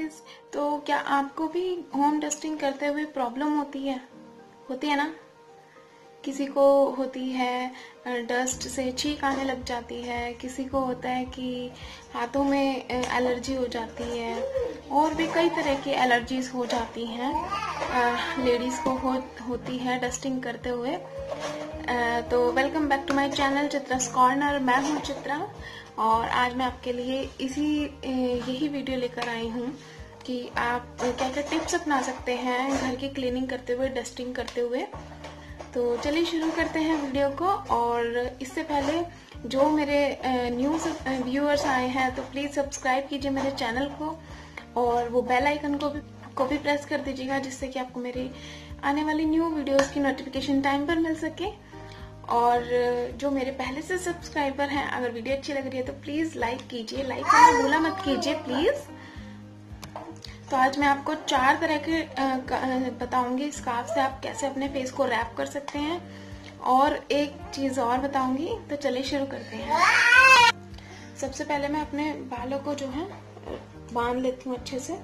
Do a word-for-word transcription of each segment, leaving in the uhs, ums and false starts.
Friends, तो क्या आपको भी होम डस्टिंग करते हुए प्रॉब्लम होती है होती है ना? किसी को होती है डस्ट से छींक आने लग जाती है, किसी को होता है कि हाथों में एलर्जी हो जाती है, और भी कई तरह की एलर्जीज हो जाती हैं लेडीज को हो, होती है डस्टिंग करते हुए। आ, तो welcome back to my channel चित्रा's कॉर्नर। मैं हूँ चित्रा और आज मैं आपके लिए इसी यही वीडियो लेकर आई हूँ कि आप क्या क्या टिप्स अपना सकते हैं घर की क्लीनिंग करते हुए, डस्टिंग करते हुए। तो चलिए शुरू करते हैं वीडियो को। और इससे पहले जो मेरे न्यू व्यूअर्स आए हैं तो प्लीज सब्सक्राइब कीजिए मेरे चैनल को और वो बेल आइकन को भी को भी प्रेस कर दीजिएगा, जिससे कि आपको मेरी आने वाली न्यू वीडियोस की नोटिफिकेशन टाइम पर मिल सके। और जो मेरे पहले से सब्सक्राइबर हैं, अगर वीडियो अच्छी लग रही है तो प्लीज लाइक कीजिए, लाइक करना भूला मत कीजिए प्लीज। तो आज मैं आपको चार तरह के बताऊंगी स्कार्फ से आप कैसे अपने फेस को रैप कर सकते हैं, और एक चीज और बताऊंगी। तो चलिए शुरू करते हैं। सबसे पहले मैं अपने बालों को जो है बांध लेती हूँ अच्छे से।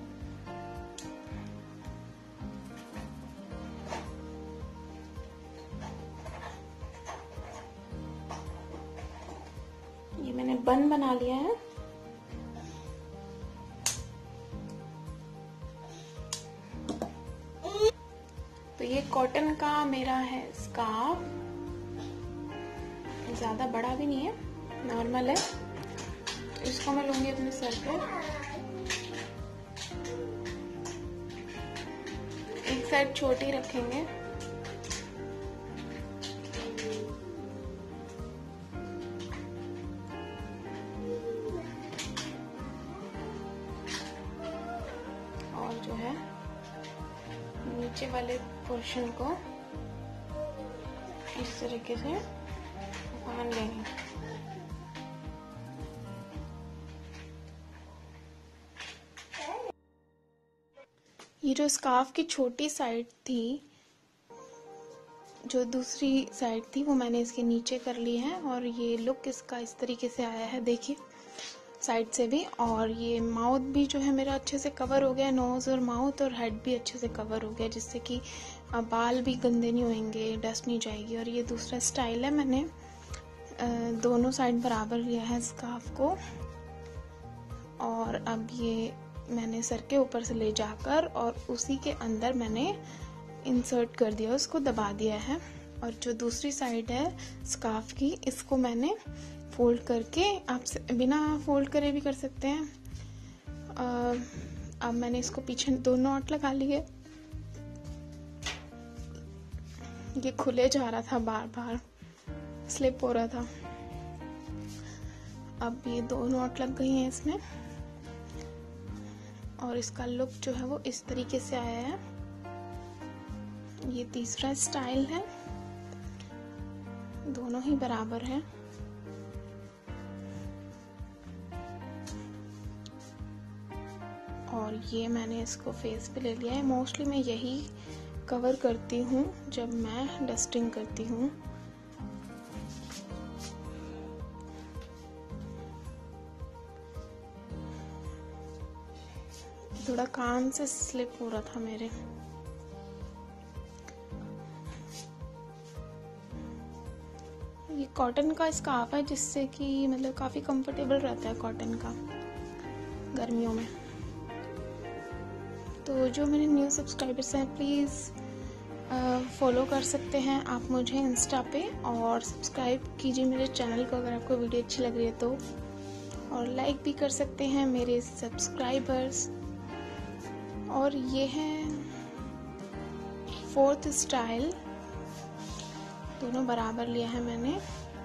ये मैंने बन बना लिया है। तो ये कॉटन का मेरा है स्कार्फ, ज्यादा बड़ा भी नहीं है, नॉर्मल है। इसको मैं लूंगी अपने सर पे। एक साइड छोटी रखेंगे। और जो है नीचे वाले पोर्शन को इस तरीके से बांध लेंगे। ये जो स्कार्फ की छोटी साइड थी, जो दूसरी साइड थी, वो मैंने इसके नीचे कर ली है और ये लुक इसका इस तरीके से आया है, देखिए साइड से भी। और ये माउथ भी जो है मेरा अच्छे से कवर हो गया, नोज और माउथ और हेड भी अच्छे से कवर हो गया, जिससे कि बाल भी गंदे नहीं होंगे, डस्ट नहीं जाएगी। और ये दूसरा स्टाइल है, मैंने दोनों साइड बराबर लिया है स्कार्फ को। और अब ये मैंने सर के ऊपर से ले जाकर और उसी के अंदर मैंने इंसर्ट कर दिया, उसको दबा दिया है। और जो दूसरी साइड है स्कार्फ की, इसको मैंने फोल्ड करके, आप बिना फोल्ड करे भी कर सकते हैं। आ, अब मैंने इसको पीछे दो नॉट लगा लिए। ये खुले जा रहा था, बार बार स्लिप हो रहा था। अब ये दो नॉट लग गई हैं इसमें और इसका लुक जो है वो इस तरीके से आया है। ये तीसरा स्टाइल है, दोनों ही बराबर हैं। और ये मैंने इसको फेस पे ले लिया है। मोस्टली मैं यही कवर करती हूँ जब मैं डस्टिंग करती हूँ। थोड़ा कान से स्लिप हो रहा था मेरे। ये कॉटन का स्कार्फ है, जिससे कि मतलब काफी कंफर्टेबल रहता है कॉटन का गर्मियों में। तो जो मेरे न्यू सब्सक्राइबर्स हैं प्लीज़ फॉलो कर सकते हैं आप मुझे इंस्टा पे, और सब्सक्राइब कीजिए मेरे चैनल को अगर आपको वीडियो अच्छी लग रही है तो, और लाइक भी कर सकते हैं मेरे सब्सक्राइबर्स। और ये है फोर्थ स्टाइल, दोनों बराबर लिया है मैंने।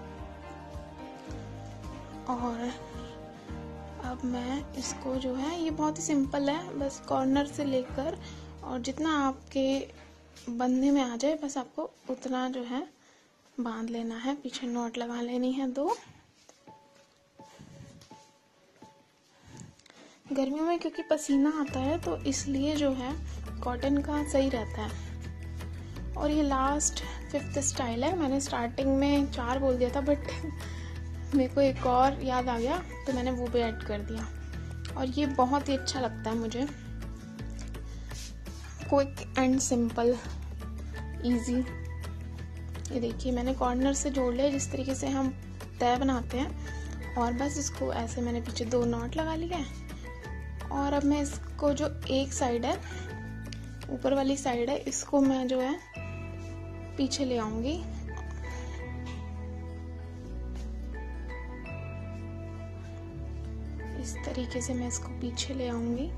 और अब मैं इसको जो है, ये बहुत ही सिंपल है, बस कॉर्नर से लेकर और जितना आपके बंधे में आ जाए बस आपको उतना जो है बांध लेना है। पीछे नॉट लगा लेनी है दो। गर्मियों में क्योंकि पसीना आता है तो इसलिए जो है कॉटन का सही रहता है। और ये लास्ट फिफ्थ स्टाइल है। मैंने स्टार्टिंग में चार बोल दिया था, बट मेरे को एक और याद आ गया तो मैंने वो भी ऐड कर दिया। और ये बहुत ही अच्छा लगता है मुझे, क्विक एंड सिंपल, इजी। ये देखिए मैंने कॉर्नर से जोड़ लिया जिस तरीके से हम तय बनाते हैं, और बस इसको ऐसे मैंने पीछे दो नॉट लगा लिया है। और अब मैं इसको जो एक साइड है, ऊपर वाली साइड है, इसको मैं जो है पीछे ले आऊंगी। इस तरीके से मैं इसको पीछे ले आऊंगी,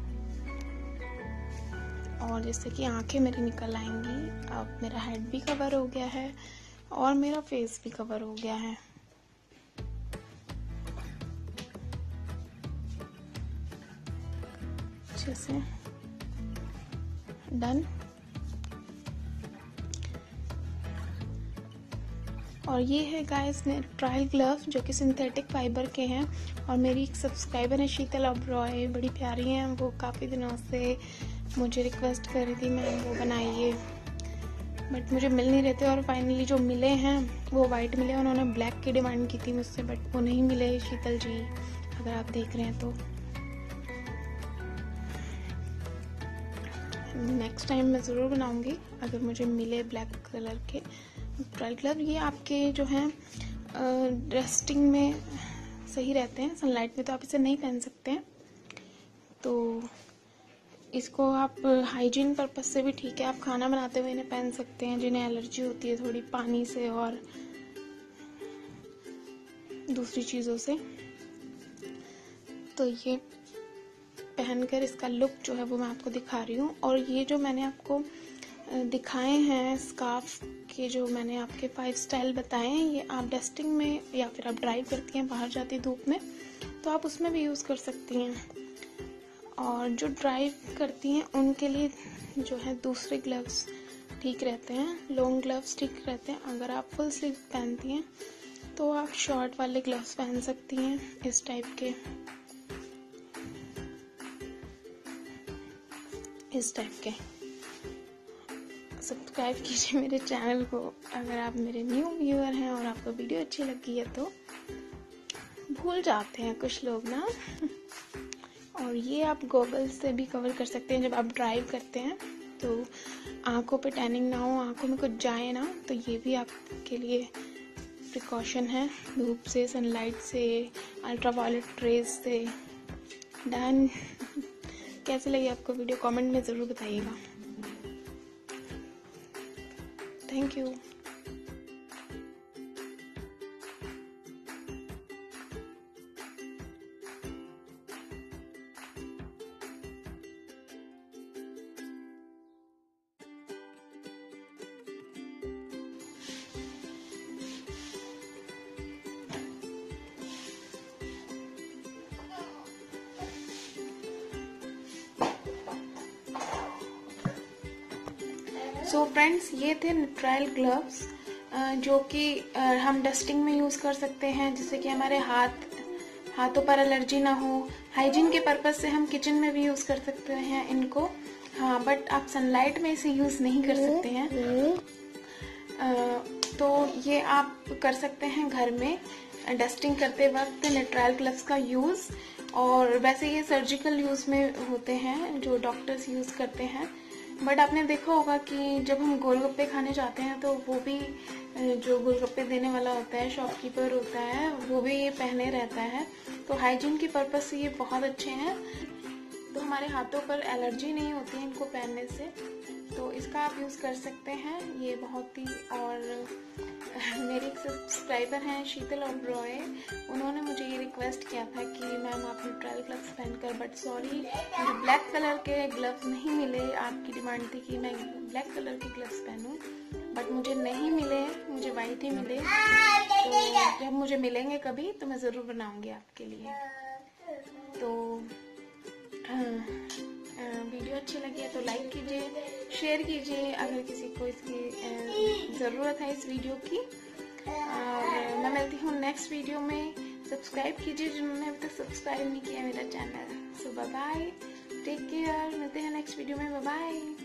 और जैसे कि आंखें मेरी निकल आएंगी। अब मेरा हेड भी कवर हो गया है और मेरा फेस भी कवर हो गया है। अच्छे से डन। और ये है गाइस ट्रायल ग्लव्स जो कि सिंथेटिक फाइबर के हैं, और मेरी एक सब्सक्राइबर है शीतल ओबरॉय, बड़ी प्यारी हैं वो, काफ़ी दिनों से मुझे रिक्वेस्ट कर रही थी मैम वो बनाइए, बट मुझे मिल नहीं रहे थे। और फाइनली जो मिले हैं वो वाइट मिले, उन्होंने ब्लैक की डिमांड की थी मुझसे, बट वो नहीं मिले शीतल जी, अगर आप देख रहे हैं तो। नेक्स्ट टाइम मैं ज़रूर बनाऊंगी अगर मुझे मिले ब्लैक कलर के ट्रायल ग्लव। ये आपके जो हैं डस्टिंग में सही रहते हैं, सनलाइट में तो आप इसे नहीं पहन सकते हैं, तो इसको आप हाइजीन पर्पस से भी ठीक है, आप खाना बनाते हुए इन्हें पहन सकते हैं जिन्हें एलर्जी होती है थोड़ी पानी से और दूसरी चीज़ों से। तो ये पहनकर इसका लुक जो है वो मैं आपको दिखा रही हूँ। और ये जो मैंने आपको दिखाए हैं स्कार्फ के, जो मैंने आपके फाइव स्टाइल बताए हैं, ये आप डस्टिंग में या फिर आप ड्राइव करती हैं बाहर जाती धूप में तो आप उसमें भी यूज़ कर सकती हैं। और जो ड्राइव करती हैं उनके लिए जो है दूसरे ग्लव्स ठीक रहते हैं, लॉन्ग ग्लव्स ठीक रहते हैं। अगर आप फुल स्लीव पहनती हैं तो आप शॉर्ट वाले ग्लव्स पहन सकती हैं इस टाइप के, इस टाइप के। सब्सक्राइब कीजिए मेरे चैनल को अगर आप मेरे न्यू व्यूअर हैं और आपको वीडियो अच्छी लगी है तो। भूल जाते हैं कुछ लोग ना। और ये आप गॉगल्स से भी कवर कर सकते हैं जब आप ड्राइव करते हैं, तो आंखों पे टैनिंग ना हो, आंखों में कुछ जाए ना, तो ये भी आपके लिए प्रिकॉशन है धूप से, सनलाइट से, अल्ट्रावायलेट रेज से। डन। कैसे लगी आपको वीडियो कमेंट में ज़रूर बताइएगा। Thank you. सो फ्रेंड्स, ये थे ट्रायल ग्लव्स जो कि हम डस्टिंग में यूज़ कर सकते हैं, जिससे कि हमारे हाथ हाथों पर एलर्जी ना हो। हाइजीन के पर्पज से हम किचन में भी यूज़ कर सकते हैं इनको, हाँ, बट आप सनलाइट में इसे यूज़ नहीं कर सकते हैं। तो ये आप कर सकते हैं घर में डस्टिंग करते वक्त ट्रायल ग्लव्स का यूज़। और वैसे ये सर्जिकल यूज़ में होते हैं जो डॉक्टर्स यूज़ करते हैं, बट आपने देखा होगा कि जब हम गोलगप्पे खाने जाते हैं तो वो भी जो गोलगप्पे देने वाला होता है, शॉपकीपर होता है, वो भी ये पहने रहता है। तो हाइजीन के पर्पज से ये बहुत अच्छे हैं, तो हमारे हाथों पर एलर्जी नहीं होती है इनको पहनने से, तो इसका आप यूज़ कर सकते हैं। ये बहुत ही, और मेरी एक सब्सक्राइबर हैं शीतल ओबरॉय, उन्होंने मुझे ये रिक्वेस्ट किया था कि मैम आपने ट्रायल ग्लव्स पहनकर, बट सॉरी मुझे ब्लैक कलर के ग्लव्स नहीं मिले। आपकी डिमांड थी कि मैं ब्लैक कलर के ग्लव्स पहनूं, बट मुझे नहीं मिले, मुझे वाइट ही मिले। तो जब मुझे मिलेंगे कभी तो मैं ज़रूर बनाऊंगी आपके लिए। तो वीडियो अच्छी लगी है तो लाइक कीजिए, शेयर कीजिए अगर किसी को इसकी ज़रूरत है इस वीडियो की। और मैं मिलती हूँ नेक्स्ट वीडियो में। सब्सक्राइब कीजिए जिन्होंने अभी तक सब्सक्राइब नहीं किया मेरा channel. So bye bye, take care, मिलते हैं नेक्स्ट वीडियो में। Bye bye.